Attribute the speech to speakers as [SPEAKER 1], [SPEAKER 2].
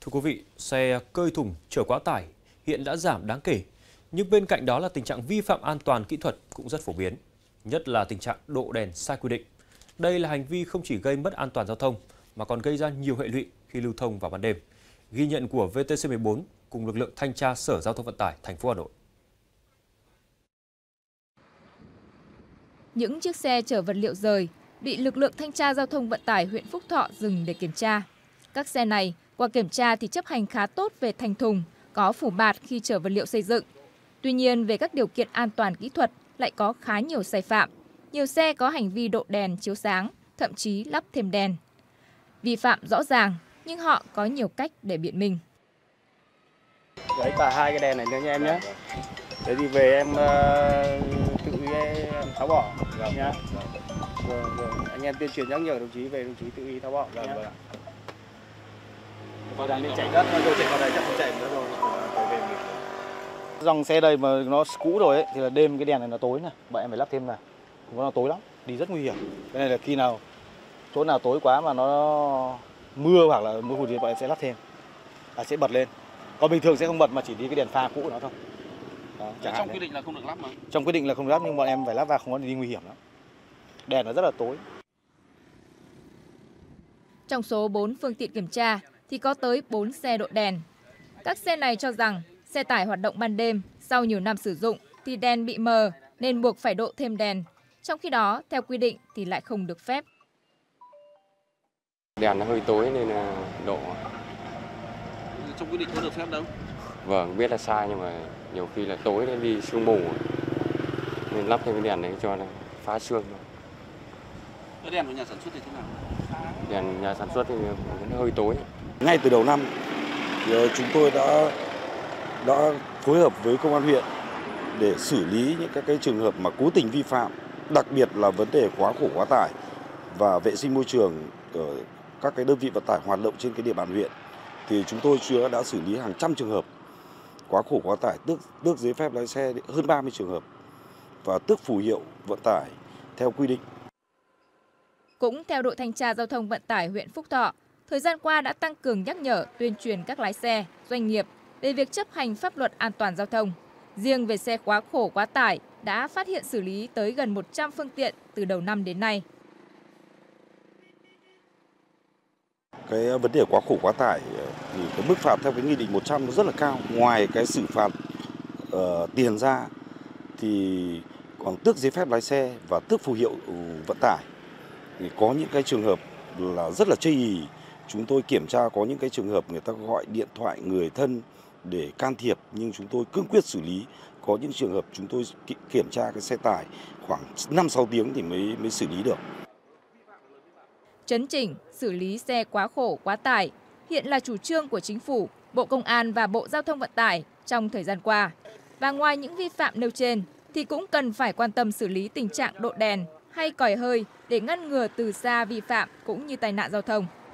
[SPEAKER 1] Thưa quý vị, xe cơi thùng chở quá tải hiện đã giảm đáng kể, nhưng bên cạnh đó là tình trạng vi phạm an toàn kỹ thuật cũng rất phổ biến, nhất là tình trạng độ đèn sai quy định. Đây là hành vi không chỉ gây mất an toàn giao thông mà còn gây ra nhiều hệ lụy khi lưu thông vào ban đêm. Ghi nhận của VTC14 cùng lực lượng thanh tra Sở Giao thông Vận tải thành phố Hà Nội.
[SPEAKER 2] Những chiếc xe chở vật liệu rời bị lực lượng thanh tra Giao thông Vận tải huyện Phúc Thọ dừng để kiểm tra. Các xe này qua kiểm tra thì chấp hành khá tốt về thành thùng, có phủ bạt khi chở vật liệu xây dựng. Tuy nhiên về các điều kiện an toàn kỹ thuật lại có khá nhiều sai phạm. Nhiều xe có hành vi độ đèn chiếu sáng, thậm chí lắp thêm đèn. Vi phạm rõ ràng nhưng họ có nhiều cách để biện minh.
[SPEAKER 3] Lấy cả hai cái đèn này nữa nha em nhé. Thế thì về em tự ý em tháo bỏ nhá. Rồi, anh em tuyên truyền nhắc nhở đồng chí về, đồng chí tự ý tháo bỏ nhá. Vào đèn chạy đất, rồi chạy vào đây chắc không chạy nữa rồi. Dòng xe đây mà nó cũ rồi ấy, thì là đêm cái đèn này nó tối này, bọn em phải lắp thêm này. Nó tối lắm, đi rất nguy hiểm. Cái này là khi nào chỗ nào tối quá mà nó mưa hoặc là mưa phùn thì bọn em sẽ lắp thêm, sẽ bật lên. Còn bình thường sẽ không bật mà chỉ đi cái đèn pha cũ của nó thôi. Đó,
[SPEAKER 4] trong quy định là không được lắp mà.
[SPEAKER 3] Trong quy định là không lắp nhưng bọn em phải lắp vào, không có đi nguy hiểm lắm. Đèn nó rất là tối.
[SPEAKER 2] Trong số 4 phương tiện kiểm tra thì có tới 4 xe độ đèn. Các xe này cho rằng xe tải hoạt động ban đêm sau nhiều năm sử dụng thì đèn bị mờ nên buộc phải độ thêm đèn. Trong khi đó, theo quy định thì lại không được phép.
[SPEAKER 5] Đèn nó hơi tối nên là độ.
[SPEAKER 4] Trong quy định có được phép đâu.
[SPEAKER 5] Vâng, biết là sai nhưng mà nhiều khi là tối nên đi sương mù nên lắp thêm cái đèn này cho nó phá sương thôi.
[SPEAKER 4] Cái đèn của nhà sản xuất thì thế nào?
[SPEAKER 5] Đèn nhà sản xuất thì nó hơi tối.
[SPEAKER 6] Ngay từ đầu năm thì chúng tôi đã phối hợp với công an huyện để xử lý những các cái trường hợp mà cố tình vi phạm, đặc biệt là vấn đề quá khổ quá tải và vệ sinh môi trường ở các cái đơn vị vận tải hoạt động trên cái địa bàn huyện. Thì chúng tôi đã xử lý hàng trăm trường hợp quá khổ quá tải, tước giấy phép lái xe hơn 30 trường hợp và tước phù hiệu vận tải theo quy định.
[SPEAKER 2] Cũng theo đội thanh tra Giao thông Vận tải huyện Phúc Thọ, thời gian qua đã tăng cường nhắc nhở tuyên truyền các lái xe, doanh nghiệp về việc chấp hành pháp luật an toàn giao thông. Riêng về xe quá khổ quá tải đã phát hiện xử lý tới gần 100 phương tiện từ đầu năm đến nay.
[SPEAKER 6] Cái vấn đề quá khổ quá tải thì cái mức phạt theo cái nghị định 100 nó rất là cao. Ngoài cái xử phạt tiền ra thì còn tước giấy phép lái xe và tước phù hiệu vận tải. Thì có những cái trường hợp là rất là chây ỳ. Chúng tôi kiểm tra có những cái trường hợp người ta gọi điện thoại người thân để can thiệp nhưng chúng tôi cương quyết xử lý. Có những trường hợp chúng tôi kiểm tra cái xe tải khoảng 5-6 tiếng thì mới xử lý được.
[SPEAKER 2] Chấn chỉnh, xử lý xe quá khổ quá tải hiện là chủ trương của Chính phủ, Bộ Công an và Bộ Giao thông Vận tải trong thời gian qua. Và ngoài những vi phạm nêu trên thì cũng cần phải quan tâm xử lý tình trạng độ đèn hay còi hơi để ngăn ngừa từ xa vi phạm cũng như tai nạn giao thông.